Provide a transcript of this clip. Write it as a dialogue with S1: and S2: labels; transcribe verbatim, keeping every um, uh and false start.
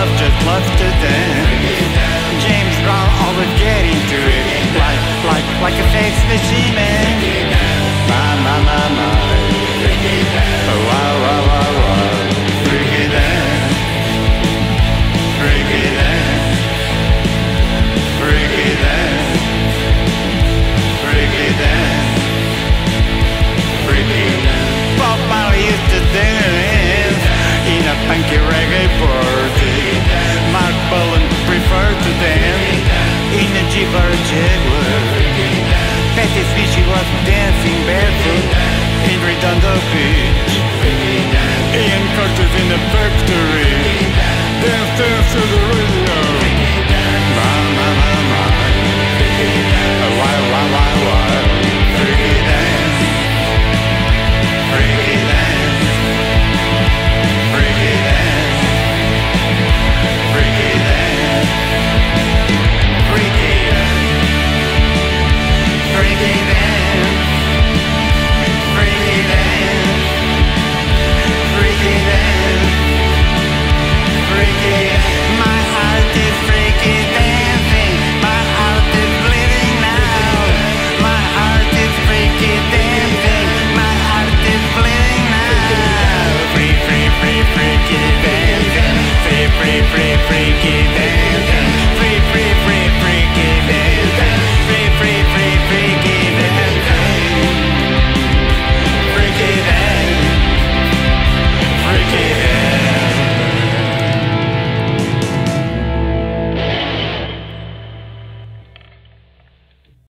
S1: love, just love to dance. James Brown always get into it, like, like, like a sex machine, man. My, my, my, my. Oh, wow, wow, wow, wow. Freaky dance, freaky dance, freaky dance, freaky dance, freaky dance. Bob Marley used to dance in a funky reggae party. Mark Bolan preferred to dance in a Jeep or a Jaguar. Patti Smith was dancing barefoot in Redondo Beach. Ian Curtis in the factory dance, dance to the radio. My, my, my, my. Why, why, why, why? Freaky dance, freaky dance, freaky dance, freaky dance, freaky dance, freaky dance, freaky dance, freaky dance, freaky. My heart is freaky dancing, my heart is bleeding now. My heart is freaky dancing, my heart is bleeding now. Free, free, free, freaky dancing, free, free, free, freaky